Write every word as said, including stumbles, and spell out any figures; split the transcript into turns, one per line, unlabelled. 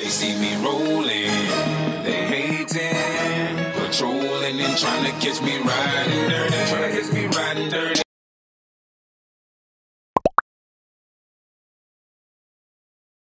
see me rolling, they hating, patrolling and trying to catch me riding dirty.